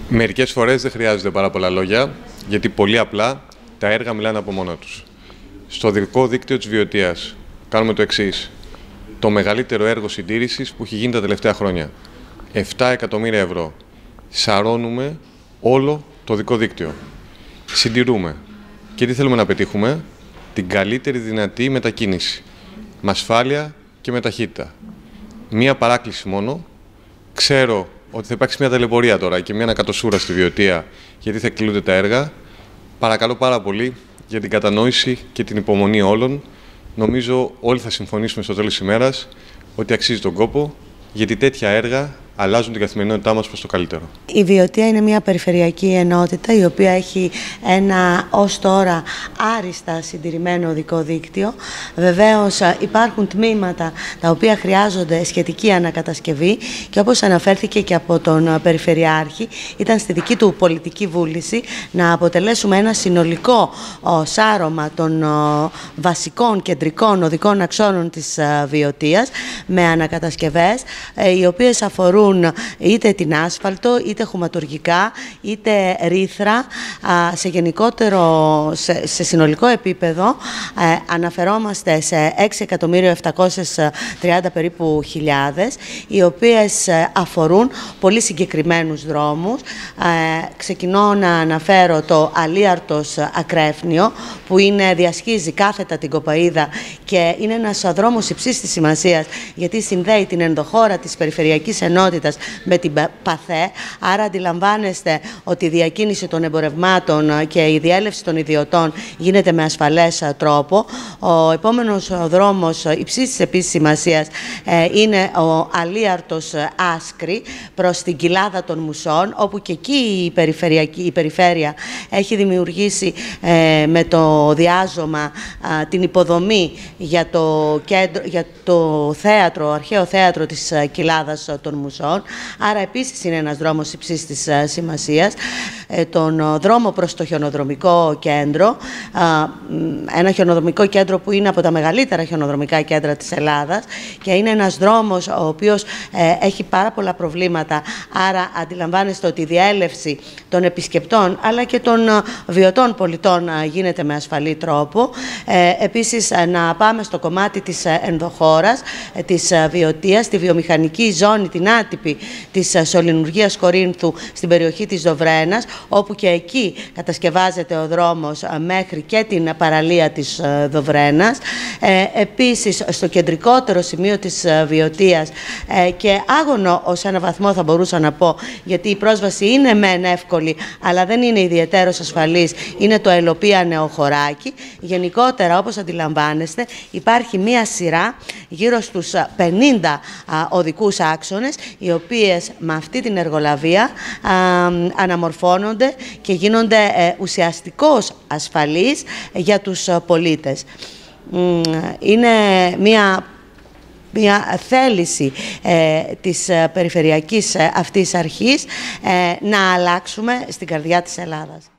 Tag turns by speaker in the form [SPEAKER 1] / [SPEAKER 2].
[SPEAKER 1] Μερικές φορές δεν χρειάζονται πάρα πολλά λόγια, γιατί πολύ απλά τα έργα μιλάνε από μόνα τους. Στο δικό δίκτυο της Βιωτείας κάνουμε το εξής. Το μεγαλύτερο έργο συντήρησης που έχει γίνει τα τελευταία χρόνια. 7 εκατομμύρια ευρώ. Σαρώνουμε όλο το δικό δίκτυο. Συντηρούμε. Και τι θέλουμε να πετύχουμε? Την καλύτερη δυνατή μετακίνηση. Με ασφάλεια και με ταχύτητα. Μία παράκληση μόνο. Ξέρω ότι θα υπάρξει μια ταλαιπωρία τώρα και μια ανακατοσούρα στη Βιωτεία, γιατί θα εκκλίνονται τα έργα. Παρακαλώ πάρα πολύ για την κατανόηση και την υπομονή όλων. Νομίζω όλοι θα συμφωνήσουμε στο τέλος της ημέρας ότι αξίζει τον κόπο, γιατί τέτοια έργα αλλάζουν την καθημερινότητά μας προς το καλύτερο.
[SPEAKER 2] Η Βιωτεία είναι μια περιφερειακή ενότητα η οποία έχει ένα ως τώρα άριστα συντηρημένο οδικό δίκτυο. Βεβαίως υπάρχουν τμήματα τα οποία χρειάζονται σχετική ανακατασκευή και όπως αναφέρθηκε και από τον Περιφερειάρχη, ήταν στη δική του πολιτική βούληση να αποτελέσουμε ένα συνολικό σάρωμα των βασικών κεντρικών οδικών αξώνων της Βιωτείας με ανακατασκευές οι οποίες αφορούν είτε την άσφαλτο, είτε χωματουργικά, είτε ρήθρα. Σε συνολικό επίπεδο αναφερόμαστε σε 6.730.000 περίπου χιλιάδες, οι οποίες αφορούν πολύ συγκεκριμένους δρόμους. Ξεκινώ να αναφέρω το Αλίαρτος Ακρέφνιο, που διασχίζει κάθετα την Κοπαΐδα και είναι ένας δρόμος υψής της σημασίας, γιατί συνδέει την ενδοχώρα της Περιφερειακής Ενότητας με την ΠΑΘΕ. Άρα αντιλαμβάνεστε ότι η διακίνηση των εμπορευμάτων και η διέλευση των ιδιωτών γίνεται με ασφαλές τρόπο. Ο επόμενος δρόμος υψής της επίσης σημασίας είναι ο Αλίαρτος Άσκρη προς την Κοιλάδα των Μουσών, όπου και εκεί η περιφέρεια έχει δημιουργήσει με το διάζωμα την υποδομή για το αρχαίο θέατρο της Κοιλάδας των Μουσών. Άρα επίσης είναι ένας δρόμος υψής της σημασίας. Τον δρόμο προς το χιονοδρομικό κέντρο, ένα χιονοδρομικό κέντρο που είναι από τα μεγαλύτερα χιονοδρομικά κέντρα της Ελλάδας και είναι ένας δρόμος ο οποίος έχει πάρα πολλά προβλήματα. Άρα αντιλαμβάνεστε ότι η διέλευση των επισκεπτών αλλά και των βιωτών πολιτών γίνεται με ασφαλή τρόπο. Επίσης να πάμε στο κομμάτι της ενδοχώρας της Βιωτείας, τη βιομηχανική ζώνη, την άτυπη της Σωληνουργίας Κορίνθου στην περιοχή της Δοβρένας, όπου και εκεί κατασκευάζεται ο δρόμος μέχρι και την παραλία της Δοβρένας. Επίσης στο κεντρικότερο σημείο της Βιωτείας και άγωνο ως ένα βαθμό θα μπορούσα να πω, γιατί η πρόσβαση είναι μεν εύκολη αλλά δεν είναι ιδιαιτέρως ασφαλής, είναι το Ελοπία Νεοχωράκι. Γενικότερα, όπως αντιλαμβάνεστε, υπάρχει μία σειρά γύρω στους 50 οδικούς άξονες, οι οποίες με αυτή την εργολαβία αναμορφώνονται και γίνονται ουσιαστικώς ασφαλείς για τους πολίτες. Είναι μια θέληση της περιφερειακής αυτής αρχής να αλλάξουμε στην καρδιά της Ελλάδας.